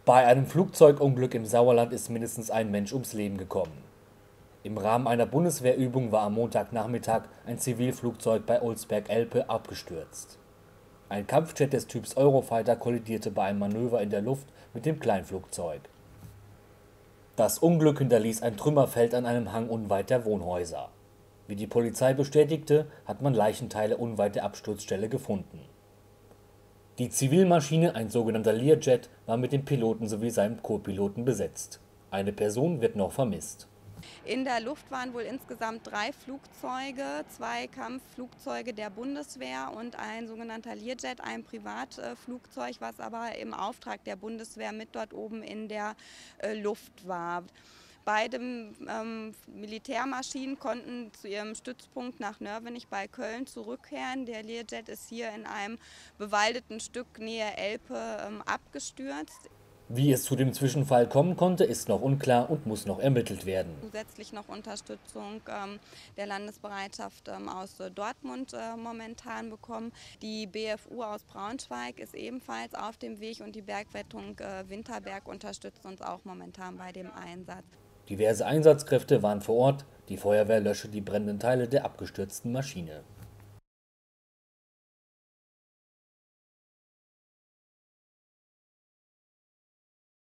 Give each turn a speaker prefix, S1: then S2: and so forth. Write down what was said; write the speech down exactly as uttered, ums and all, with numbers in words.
S1: Bei einem Flugzeugunglück im Sauerland ist mindestens ein Mensch ums Leben gekommen. Im Rahmen einer Bundeswehrübung war am Montagnachmittag ein Zivilflugzeug bei Olsberg-Elpe abgestürzt. Ein Kampfjet des Typs Eurofighter kollidierte bei einem Manöver in der Luft mit dem Kleinflugzeug. Das Unglück hinterließ ein Trümmerfeld an einem Hang unweit der Wohnhäuser. Wie die Polizei bestätigte, hat man Leichenteile unweit der Absturzstelle gefunden. Die Zivilmaschine, ein sogenannter Learjet, war mit dem Piloten sowie seinem Co-Piloten besetzt. Eine Person wird noch vermisst.
S2: In der Luft waren wohl insgesamt drei Flugzeuge, zwei Kampfflugzeuge der Bundeswehr und ein sogenannter Learjet, ein Privatflugzeug, was aber im Auftrag der Bundeswehr mit dort oben in der Luft war. Beide ähm, Militärmaschinen konnten zu ihrem Stützpunkt nach Nörvenich bei Köln zurückkehren. Der Learjet ist hier in einem bewaldeten Stück Nähe Elpe ähm, abgestürzt.
S1: Wie es zu dem Zwischenfall kommen konnte, ist noch unklar und muss noch ermittelt werden.
S2: Zusätzlich noch Unterstützung ähm, der Landesbereitschaft ähm, aus äh, Dortmund äh, momentan bekommen. Die B F U aus Braunschweig ist ebenfalls auf dem Weg und die Bergrettung äh, Winterberg unterstützt uns auch momentan bei dem Einsatz.
S1: Diverse Einsatzkräfte waren vor Ort, die Feuerwehr löschte die brennenden Teile der abgestürzten Maschine.